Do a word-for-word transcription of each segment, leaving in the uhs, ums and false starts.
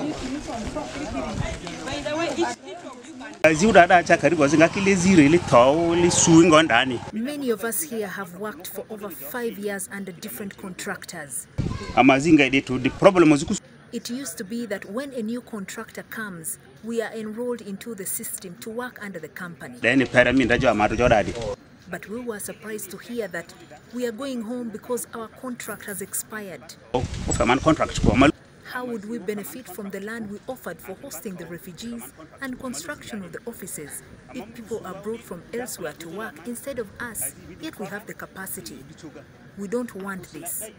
Many of us here have worked for over five years under different contractors. It used to be that when a new contractor comes, we are enrolled into the system to work under the company. But we were surprised to hear that we are going home because our contract has expired. How would we benefit from the land we offered for hosting the refugees and construction of the offices if people are brought from elsewhere to work instead of us, yet we have the capacity? We don't want this.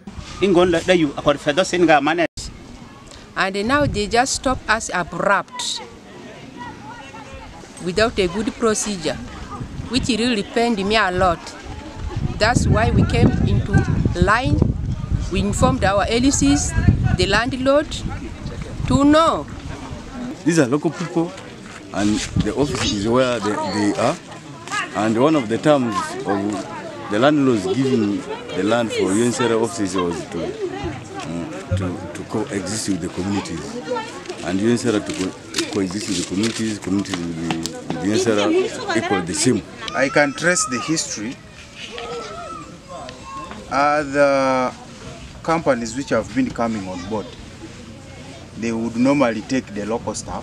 And now they just stop us abrupt without a good procedure, which really pained me a lot. That's why we came into line. We informed our L E Cs, the landlord, to know. These are local people, and the office is where they, they are. And one of the terms of the landlords giving the land for U N C R offices was to, uh, to, to coexist with the communities. And U N C R to co coexist with the communities, communities with, the, with U N C R equal the same. I can trace the history. Uh, the companies which have been coming on board, they would normally take the local staff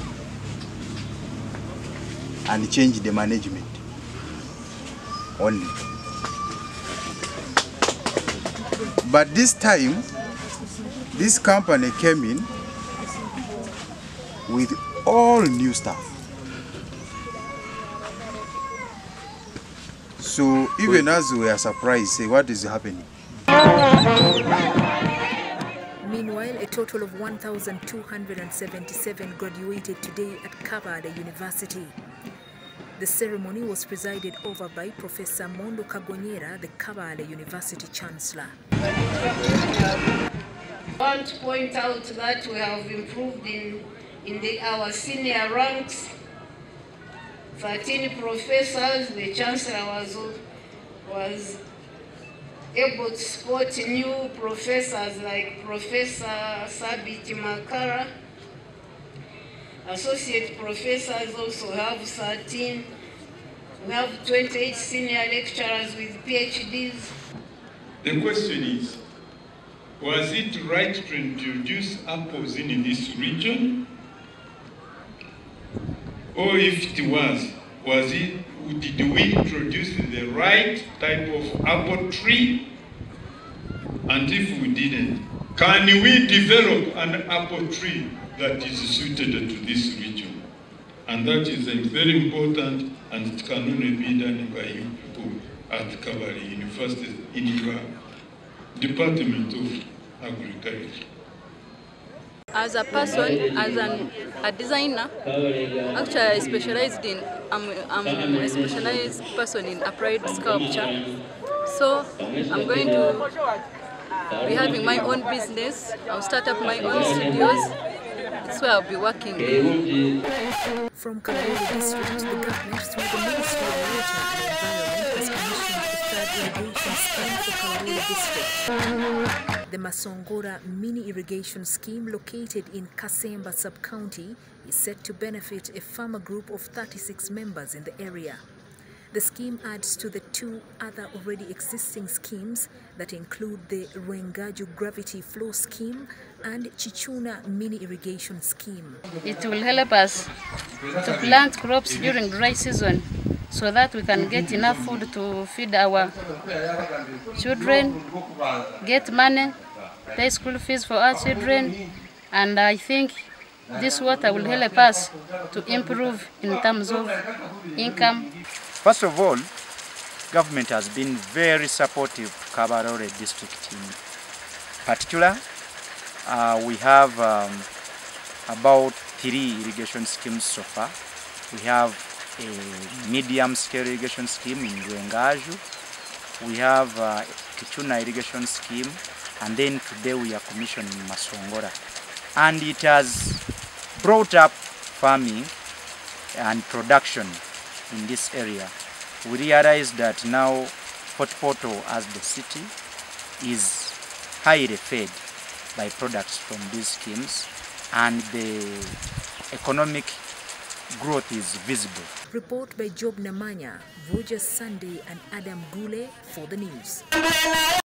and change the management only. But this time, this company came in with all new staff. So even as we are surprised, say, what is happening? Meanwhile, a total of one thousand two hundred seventy-seven graduated today at Kabale University. The ceremony was presided over by Professor Mondo Kagonyera, the Kabale University Chancellor. I want to point out that we have improved in, in the, our senior ranks. thirteen professors, the Chancellor was, was able to support new professors like Professor Sabiti Makara. Associate professors also have thirteen. We have twenty-eight senior lecturers with PhDs. The question is, was it right to introduce apples in this region? Or if it was, was it, did we introduce the right type of apple tree? And if we didn't, can we develop an apple tree that is suited to this region? And that is uh, very important, and it can only be done by you people at Kabale University in your Department of Agriculture. As a person, as an, a designer, actually I specialized in, I'm, I'm a specialized person in applied sculpture. So I'm going to be having my own business. I'll start up my own studios. That's where I'll be working. From Kalahari District, the government through the Ministry of Water and Environment has commissioned the third irrigation scheme for Kalahari District. The Masongora Mini Irrigation Scheme, located in Kasemba Sub-County, is set to benefit a farmer group of thirty-six members in the area. The scheme adds to the two other already existing schemes that include the Rwengaju Gravity Flow Scheme and Chichuna Mini Irrigation Scheme. It will help us to plant crops during dry season so that we can get enough food to feed our children, get money, pay school fees for our children, and I think this water will help us to improve in terms of income. First of all, government has been very supportive to Kabarore district in particular. Uh, we have um, about three irrigation schemes so far. We have a medium scale irrigation scheme in Rwengaju. We have a Kichuna irrigation scheme, and then today we are commissioning Masongora. And it has brought up farming and production in this area. We realize that now Port Portal as the city is highly fed by products from these schemes, and the economic growth is visible. Report by Job Namanya, Voja Sunday and Adam Gule for the news.